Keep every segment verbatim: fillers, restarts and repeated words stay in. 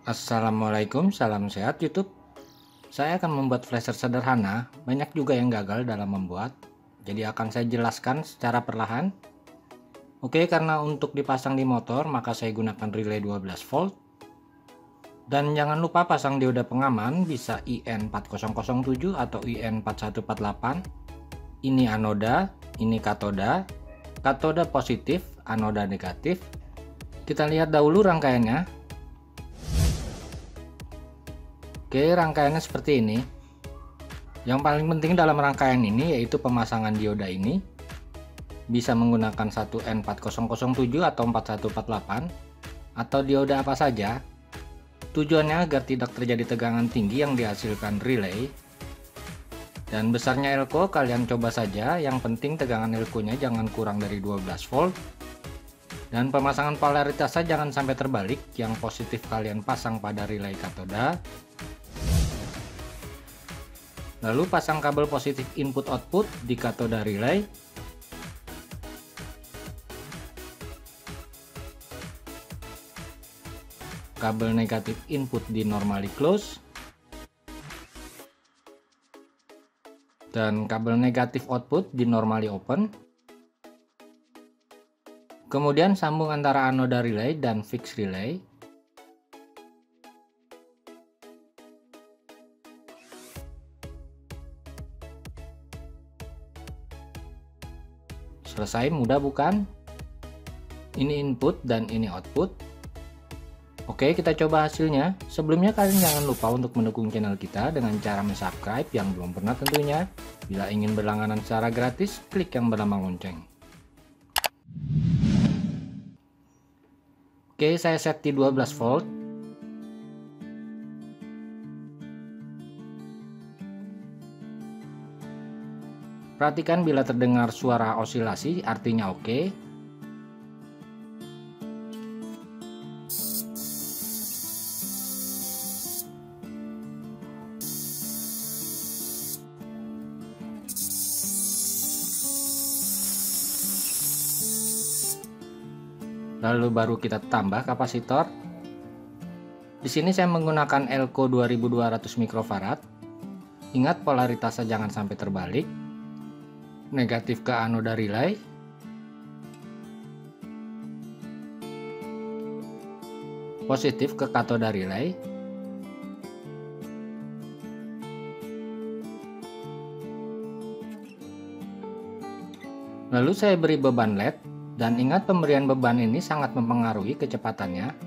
Assalamualaikum, salam sehat YouTube. Saya akan membuat flasher sederhana, banyak juga yang gagal dalam membuat. Jadi akan saya jelaskan secara perlahan. Oke, karena untuk dipasang di motor maka saya gunakan relay dua belas volt. Dan jangan lupa pasang dioda pengaman, bisa I N empat nol nol tujuh atau I N empat satu empat delapan. Ini anoda, ini katoda. Katoda positif, anoda negatif. Kita lihat dahulu rangkaiannya. Oke, rangkaiannya seperti ini. Yang paling penting dalam rangkaian ini yaitu pemasangan dioda ini. Bisa menggunakan satu N empat nol nol tujuh atau empat satu empat delapan atau dioda apa saja. Tujuannya agar tidak terjadi tegangan tinggi yang dihasilkan relay. Dan besarnya elko kalian coba saja, yang penting tegangan elko-nya jangan kurang dari dua belas volt. Dan pemasangan polaritasnya jangan sampai terbalik, yang positif kalian pasang pada relay katoda. Lalu pasang kabel positif input output di katoda relay. Kabel negatif input di normally close. Dan kabel negatif output di normally open. Kemudian sambung antara anoda relay dan fix relay. Selesai, mudah bukan? Ini input dan ini output. Oke, kita coba hasilnya. Sebelumnya kalian jangan lupa untuk mendukung channel kita dengan cara subscribe yang belum pernah tentunya. Bila ingin berlangganan secara gratis, klik yang bernama lonceng. Oke, saya set di dua belas volt. Perhatikan bila terdengar suara osilasi, artinya oke. Lalu baru kita tambah kapasitor. Di sini saya menggunakan elko dua ribu dua ratus mikrofarad. Ingat polaritasnya jangan sampai terbalik. Negatif ke anoda relay. Positif ke katoda relay. Lalu saya beri beban L E D. Dan ingat, pemberian beban ini sangat mempengaruhi kecepatannya.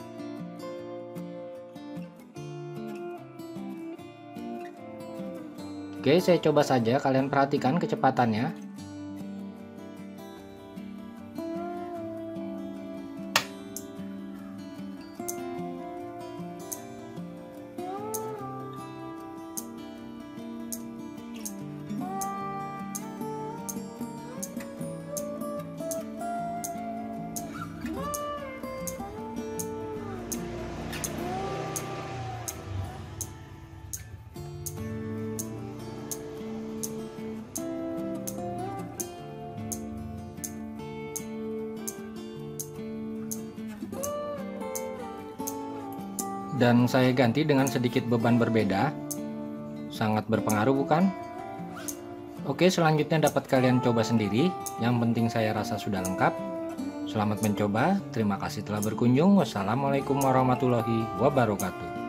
Oke, saya coba saja, kalian perhatikan kecepatannya. Dan saya ganti dengan sedikit beban berbeda. Sangat berpengaruh bukan? Oke, selanjutnya dapat kalian coba sendiri. Yang penting saya rasa sudah lengkap. Selamat mencoba, terima kasih telah berkunjung. Wassalamualaikum warahmatullahi wabarakatuh.